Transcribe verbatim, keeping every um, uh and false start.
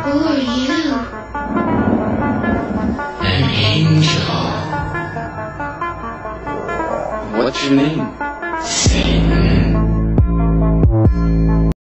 Who are you? An angel. What's your name?